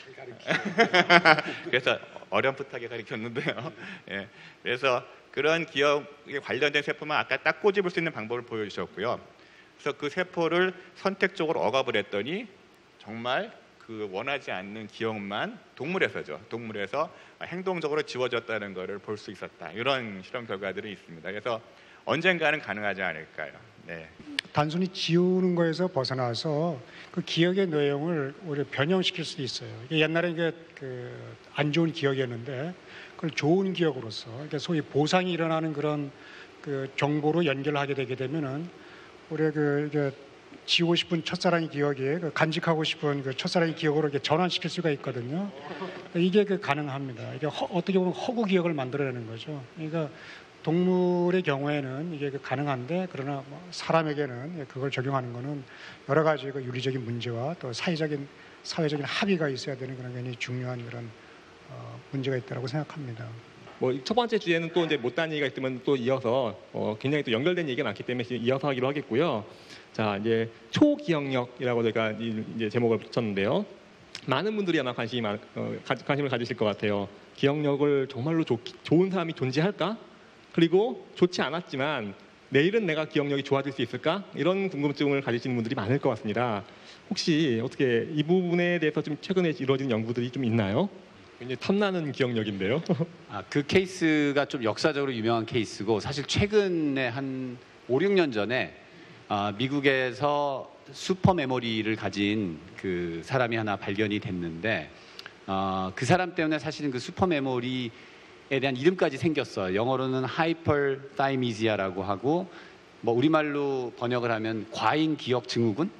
그래서 어렴풋하게 가르쳤는데요. 예, 그래서 그런 기억에 관련된 세포만 아까 딱 꼬집을 수 있는 방법을 보여주셨고요. 그래서 그 세포를 선택적으로 억압을 했더니 정말 그 원하지 않는 기억만 동물에서죠. 동물에서 행동적으로 지워졌다는 것을 볼 수 있었다. 이런 실험 결과들이 있습니다. 그래서 언젠가는 가능하지 않을까요? 네. 단순히 지우는 거에서 벗어나서 그 기억의 내용을 오히려 변형시킬 수도 있어요. 이게 옛날에 이게 그 안 좋은 기억이었는데 그걸 좋은 기억으로서, 그러니까 소위 보상이 일어나는 그런 그 정보로 연결하게 되게 되면은 우리가 그 이게 지우고 싶은 첫사랑의 기억에 그 간직하고 싶은 그 첫사랑의 기억으로 이렇게 전환시킬 수가 있거든요. 이게 그 가능합니다. 이게 허, 어떻게 보면 허구 기억을 만들어내는 거죠. 그러니까 동물의 경우에는 이게 그 가능한데 그러나 뭐 사람에게는 그걸 적용하는 것은 여러 가지 그 윤리적인 문제와 또 사회적인 사회적인 합의가 있어야 되는 그런 굉장히 중요한 그런 어, 문제가 있다고 생각합니다. 뭐 첫 번째 주제는 또 이제 못다한 얘기가 있으면 또 이어서 어, 굉장히 또 연결된 얘기가 많기 때문에 이어서 하기로 하겠고요. 자, 이제 초기억력이라고 제가 이제 제목을 붙였는데요. 많은 분들이 아마 관심이 많, 어, 관심을 가지실 것 같아요. 기억력을 정말로 좋, 좋은 사람이 존재할까? 그리고 좋지 않았지만 내일은 내가 기억력이 좋아질 수 있을까? 이런 궁금증을 가지시는 분들이 많을 것 같습니다. 혹시 어떻게 이 부분에 대해서 좀 최근에 이루어진 연구들이 좀 있나요? 굉장히 탐나는 기억력인데요. 아, 그 케이스가 좀 역사적으로 유명한 케이스고 사실 최근에 한 오, 육 년 전에 아, 미국에서 슈퍼 메모리를 가진 그 사람이 하나 발견이 됐는데 어, 그 사람 때문에 사실은 그 슈퍼 메모리에 대한 이름까지 생겼어요. 영어로는 하이퍼타이미지아라고 하고 뭐 우리말로 번역을 하면 과잉 기억 증후군.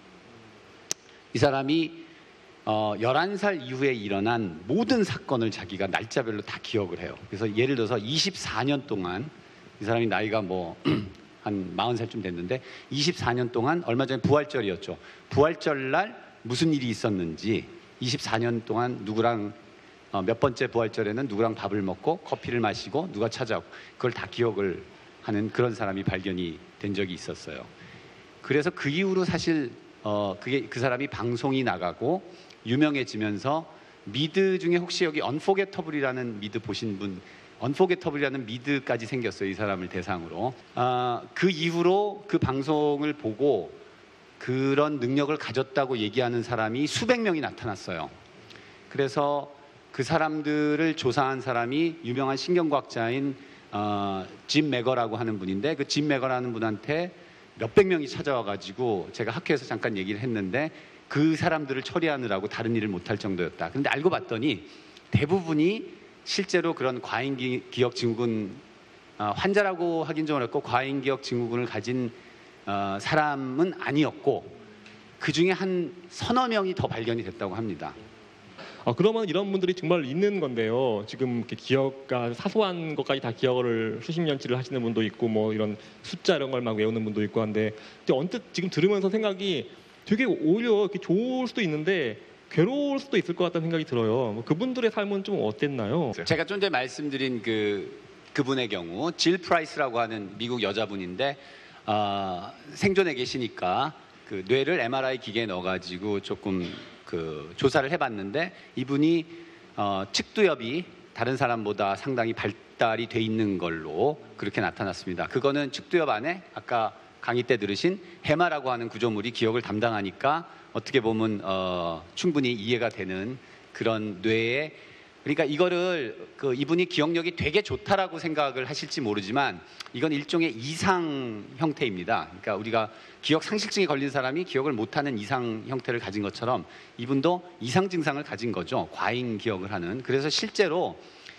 이 사람이 어, 열한 살 이후에 일어난 모든 사건을 자기가 날짜별로 다 기억을 해요. 그래서 예를 들어서 이십사 년 동안 이 사람이 나이가 뭐 한 마흔 살쯤 됐는데 이십사 년 동안 얼마 전에 부활절이었죠. 부활절 날 무슨 일이 있었는지 이십사 년 동안 누구랑 어, 몇 번째 부활절에는 누구랑 밥을 먹고 커피를 마시고 누가 찾아오고 그걸 다 기억을 하는 그런 사람이 발견이 된 적이 있었어요. 그래서 그 이후로 사실 어, 그게 그 사람이 방송이 나가고 유명해지면서 미드 중에 혹시 여기 언포게터블이라는 미드 보신 분, 언포게터블이라는 미드까지 생겼어요. 이 사람을 대상으로. 아, 그 이후로 그 방송을 보고 그런 능력을 가졌다고 얘기하는 사람이 수백 명이 나타났어요. 그래서 그 사람들을 조사한 사람이 유명한 신경과학자인 어, 짐 매거라고 하는 분인데 그 짐 매거라는 분한테 몇백 명이 찾아와가지고 제가 학교에서 잠깐 얘기를 했는데 그 사람들을 처리하느라고 다른 일을 못할 정도였다. 그런데 알고 봤더니 대부분이 실제로 그런 과잉기억 증후군 어, 환자라고 하긴 좀 어렵고 과잉기억 증후군을 가진 어, 사람은 아니었고 그 중에 한 서너 명이 더 발견이 됐다고 합니다. 아, 그러면 이런 분들이 정말 있는 건데요. 지금 이렇게 기억과 사소한 것까지 다 기억을 수십 년치를 하시는 분도 있고 뭐 이런 숫자 이런 걸 막 외우는 분도 있고 한데 근데 언뜻 지금 들으면서 생각이 되게 오히려 이렇게 좋을 수도 있는데 괴로울 수도 있을 것 같다는 생각이 들어요. 뭐 그분들의 삶은 좀 어땠나요? 제가 좀 전에 말씀드린 그 그분의 경우 질 프라이스라고 하는 미국 여자분인데 어, 생존해 계시니까 그 뇌를 엠알아이 기계에 넣어가지고 조금 그 조사를 해봤는데 이분이 어, 측두엽이 다른 사람보다 상당히 발달이 돼 있는 걸로 그렇게 나타났습니다. 그거는 측두엽 안에 아까 강의 때 들으신 해마라고 하는 구조물이 기억을 담당하니까 어떻게 보면 어, 충분히 이해가 되는 그런 뇌에 그러니까 이거를 그 이분이 기억력이 되게 좋다라고 생각을 하실지 모르지만 이건 일종의 이상 형태입니다. 그러니까 우리가 기억 상실증에 걸린 사람이 기억을 못하는 이상 형태를 가진 것처럼 이분도 이상 증상을 가진 거죠. 과잉 기억을 하는. 그래서 실제로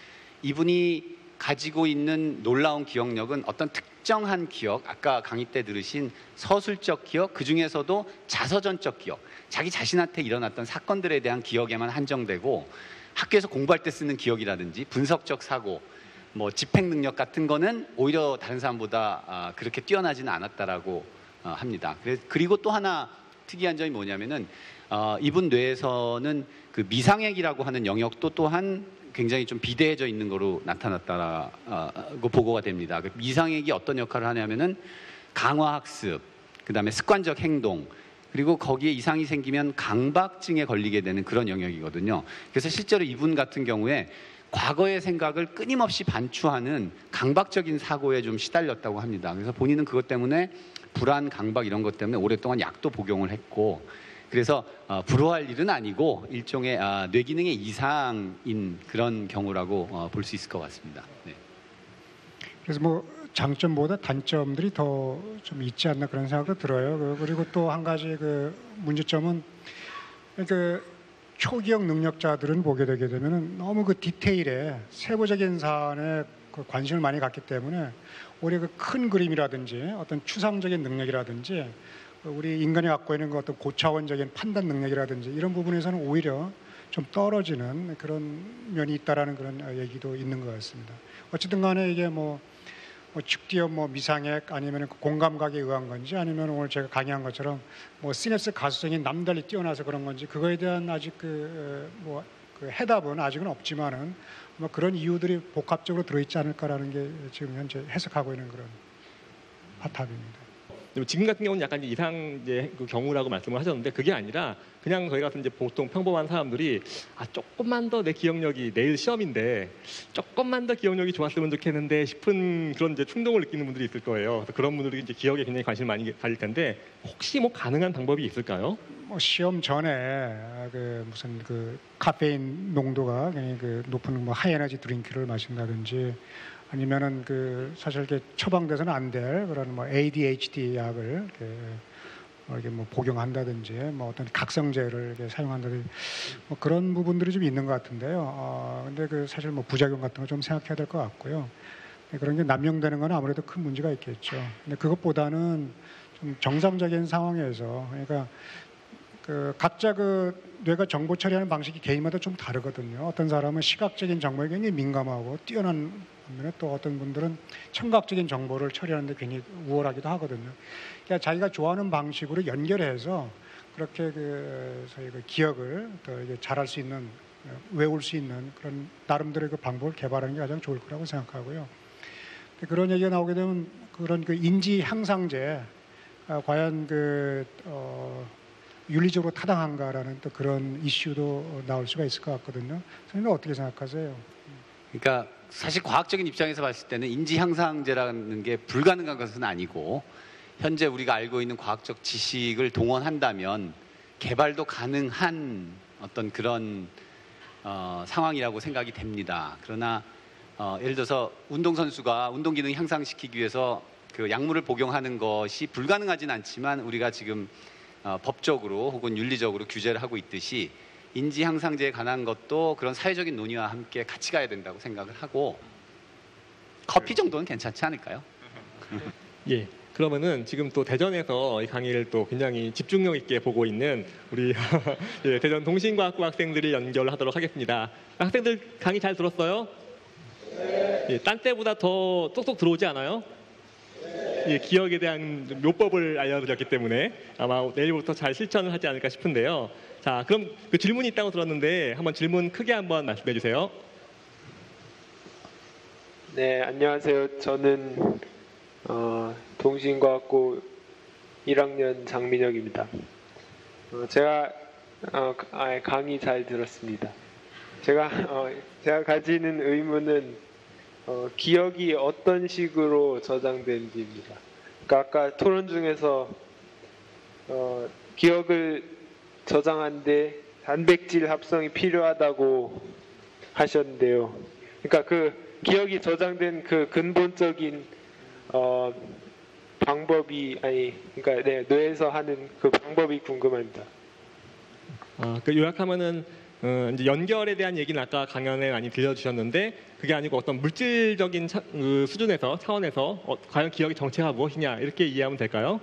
이분이 가지고 있는 놀라운 기억력은 어떤 특정한 기억, 아까 강의 때 들으신 서술적 기억, 그 중에서도 자서전적 기억, 자기 자신한테 일어났던 사건들에 대한 기억에만 한정되고 학교에서 공부할 때 쓰는 기억이라든지 분석적 사고, 뭐 집행 능력 같은 거는 오히려 다른 사람보다 그렇게 뛰어나지는 않았다라고 합니다. 그리고 또 하나 특이한 점이 뭐냐면은 이분 뇌에서는 그 미상액이라고 하는 영역도 또한 굉장히 좀 비대해져 있는 거로 나타났다라고 보고가 됩니다. 미상액이 어떤 역할을 하냐면은 강화학습, 그다음에 습관적 행동, 그리고 거기에 이상이 생기면 강박증에 걸리게 되는 그런 영역이거든요. 그래서 실제로 이분 같은 경우에 과거의 생각을 끊임없이 반추하는 강박적인 사고에 좀 시달렸다고 합니다. 그래서 본인은 그것 때문에 불안, 강박 이런 것 때문에 오랫동안 약도 복용을 했고 그래서 어, 부러워할 일은 아니고 일종의 아, 뇌기능의 이상인 그런 경우라고 어, 볼 수 있을 것 같습니다. 네. 그래서 뭐 장점보다 단점들이 더 좀 있지 않나 그런 생각도 들어요. 그리고 또 한 가지 그 문제점은 그 초기억 능력자들은 보게 되게 되면은 너무 그 디테일에 세부적인 사안에 그 관심을 많이 갖기 때문에 오히려 그 큰 그림이라든지 어떤 추상적인 능력이라든지 우리 인간이 갖고 있는 그 어떤 고차원적인 판단 능력이라든지 이런 부분에서는 오히려 좀 떨어지는 그런 면이 있다라는 그런 얘기도 있는 것 같습니다. 어쨌든 간에 이게 뭐, 뭐 측디업 뭐 미상액 아니면 공감각에 의한 건지 아니면 오늘 제가 강의한 것처럼 뭐 시냅스 가수성이 남달리 뛰어나서 그런 건지 그거에 대한 아직 그 뭐 그 해답은 아직은 없지만은 뭐 그런 이유들이 복합적으로 들어있지 않을까라는 게 지금 현재 해석하고 있는 그런 바탕입니다. 지금 같은 경우는 약간 이상 이제 그 경우라고 말씀을 하셨는데 그게 아니라 그냥 저희 같은 이제 보통 평범한 사람들이 아 조금만 더 내 기억력이 내일 시험인데 조금만 더 기억력이 좋았으면 좋겠는데 싶은 그런 이제 충동을 느끼는 분들이 있을 거예요. 그래서 그런 분들이 이제 기억에 굉장히 관심을 많이 가질 텐데 혹시 뭐 가능한 방법이 있을까요? 뭐 시험 전에 그 무슨 그 카페인 농도가 굉장히 그 높은 뭐 하이에너지 드링크를 마신다든지 아니면은 그 사실 이렇게 처방돼서는 안 될 그런 뭐 에이디에이치디 약을 이렇게 뭐 이게 뭐 복용한다든지 뭐 어떤 각성제를 이렇게 사용한다든지 뭐 그런 부분들이 좀 있는 것 같은데요. 어, 근데 그 사실 뭐 부작용 같은 거 좀 생각해야 될 것 같고요. 그런 게 남용되는 건 아무래도 큰 문제가 있겠죠. 근데 그것보다는 좀 정상적인 상황에서 그러니까 그 각자 그 뇌가 정보 처리하는 방식이 개인마다 좀 다르거든요. 어떤 사람은 시각적인 정보에 굉장히 민감하고 뛰어난 반면에 또 어떤 분들은 청각적인 정보를 처리하는데 굉장히 우월하기도 하거든요. 그러니까 자기가 좋아하는 방식으로 연결해서 그렇게 그 저희 그 기억을 더 이게 잘할 수 있는 외울 수 있는 그런 나름대로의 그 방법을 개발하는 게 가장 좋을 거라고 생각하고요. 그런 얘기가 나오게 되면 그런 그 인지 향상제 아, 과연 그 어, 윤리적으로 타당한가라는 또 그런 이슈도 나올 수가 있을 것 같거든요. 선생님은 어떻게 생각하세요? 그러니까 사실 과학적인 입장에서 봤을 때는 인지 향상제라는 게 불가능한 것은 아니고 현재 우리가 알고 있는 과학적 지식을 동원한다면 개발도 가능한 어떤 그런 어, 상황이라고 생각이 됩니다. 그러나 어, 예를 들어서 운동선수가 운동 기능 향상시키기 위해서 그 약물을 복용하는 것이 불가능하진 않지만 우리가 지금 어, 법적으로 혹은 윤리적으로 규제를 하고 있듯이 인지 향상제에 관한 것도 그런 사회적인 논의와 함께 같이 가야 된다고 생각을 하고 커피 정도는 괜찮지 않을까요? 예. 그러면은 지금 또 대전에서 이 강의를 또 굉장히 집중력 있게 보고 있는 우리 예, 대전 동신과학부 학생들을 연결하도록 하겠습니다. 학생들 강의 잘 들었어요? 예, 딴 때보다 더 똑똑 들어오지 않아요? 예, 기억에 대한 묘법을 알려드렸기 때문에 아마 내일부터 잘 실천을 하지 않을까 싶은데요. 자, 그럼 그 질문이 있다고 들었는데 한번 질문 크게 한번 말씀해 주세요. 네, 안녕하세요. 저는 어, 동신과학고 일 학년 장민혁입니다. 어, 제가 어, 아, 강의 잘 들었습니다. 제가 어, 제가 가지는 의문은 어, 기억이 어떤 식으로 저장된지입니다. 그러니까 아까 토론 중에서 어, 기억을 저장하는데 단백질 합성이 필요하다고 하셨는데요. 그러니까 그 기억이 저장된 그 근본적인 어, 방법이 아니 그러니까 네, 뇌에서 하는 그 방법이 궁금합니다. 아, 그 요약하면은 어, 이제 연결에 대한 얘기는 아까 강연에 많이 들려주셨는데 그게 아니고 어떤 물질적인 차, 그 수준에서 차원에서 어, 과연 기억의 정체가 무엇이냐 이렇게 이해하면 될까요?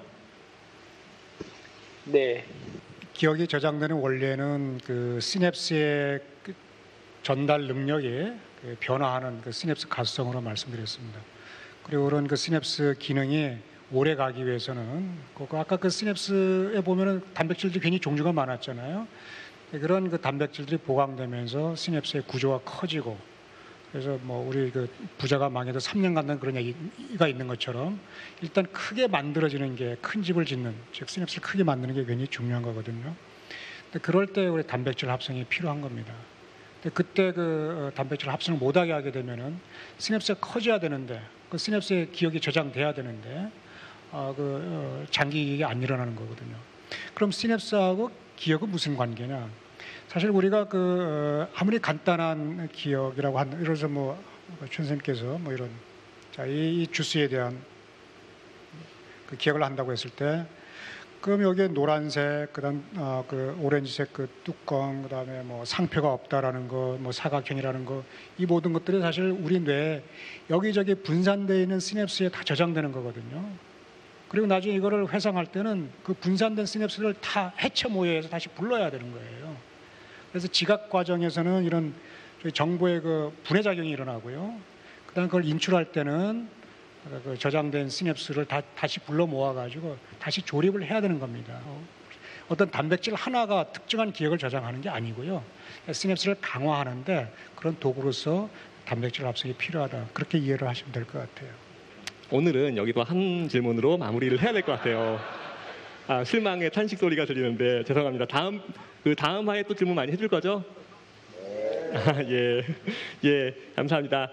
네. 기억이 저장되는 원리에는 그 시냅스의 그 전달 능력이 그 변화하는 그 시냅스 가수성으로 말씀드렸습니다. 그리고 그런 그 시냅스 기능이 오래 가기 위해서는 그 아까 그 시냅스에 보면은 단백질들이 굉장히 종류가 많았잖아요. 그런 그 단백질들이 보강되면서 시냅스의 구조가 커지고 그래서 뭐 우리 그 부자가 망해도 삼 년 간다는 그런 얘기가 있는 것처럼 일단 크게 만들어지는 게 큰 집을 짓는 즉 시냅스를 크게 만드는 게 굉장히 중요한 거거든요. 근데 그럴 때 우리 단백질 합성이 필요한 겁니다. 근데 그때 그 단백질 합성을 못하게 하게 되면은 시냅스가 커져야 되는데 그 시냅스의 기억이 저장돼야 되는데 아, 그 어, 장기 기억이 안 일어나는 거거든요. 그럼 시냅스하고 기억은 무슨 관계냐? 사실 우리가 그 어, 아무리 간단한 기억이라고 한 예를 들어서 뭐 선생님께서 뭐 이런 자, 이, 이 주스에 대한 그 기억을 한다고 했을 때 그럼 여기에 노란색, 그다음 어, 그 오렌지색 그 뚜껑, 그다음에 뭐 상표가 없다라는 거, 뭐 사각형이라는 거, 이 모든 것들이 사실 우리 뇌에 여기저기 분산되어 있는 시냅스에 다 저장되는 거거든요. 그리고 나중에 이거를 회상할 때는 그 분산된 시냅스를 다 해체 모여서 다시 불러야 되는 거예요. 그래서 지각 과정에서는 이런 정보의 그 분해 작용이 일어나고요. 그다음 그걸 인출할 때는 그 저장된 시냅스를 다, 다시 불러 모아가지고 다시 조립을 해야 되는 겁니다. 어떤 단백질 하나가 특정한 기억을 저장하는 게 아니고요. 시냅스를 강화하는데 그런 도구로서 단백질 합성이 필요하다. 그렇게 이해를 하시면 될 것 같아요. 오늘은 여기서 한 질문으로 마무리를 해야 될 것 같아요. 아, 실망의 탄식 소리가 들리는데 죄송합니다. 다음 그 다음 화에 또 질문 많이 해줄 거죠? 아, 예, 예, 감사합니다.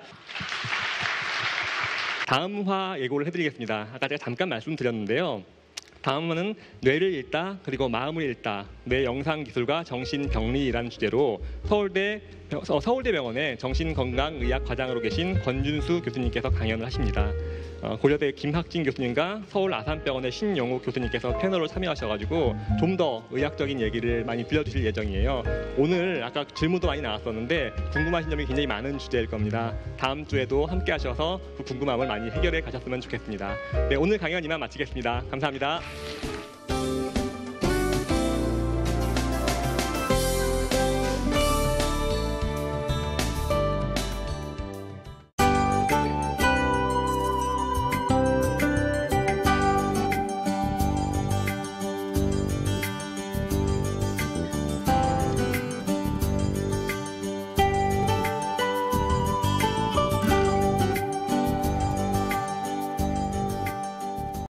다음 화 예고를 해드리겠습니다. 아까 제가 잠깐 말씀드렸는데요. 다음은 뇌를 읽다 그리고 마음을 읽다 뇌 영상 기술과 정신병리라는 주제로 서울대 어, 서울대병원의 정신건강의학 과장으로 계신 권준수 교수님께서 강연을 하십니다. 어, 고려대 김학진 교수님과 서울 아산병원의 신영호 교수님께서 패널로 참여하셔가지고 좀 더 의학적인 얘기를 많이 들려주실 예정이에요. 오늘 아까 질문도 많이 나왔었는데 궁금하신 점이 굉장히 많은 주제일 겁니다. 다음 주에도 함께 하셔서 그 궁금함을 많이 해결해 가셨으면 좋겠습니다. 네, 오늘 강연 이만 마치겠습니다. 감사합니다.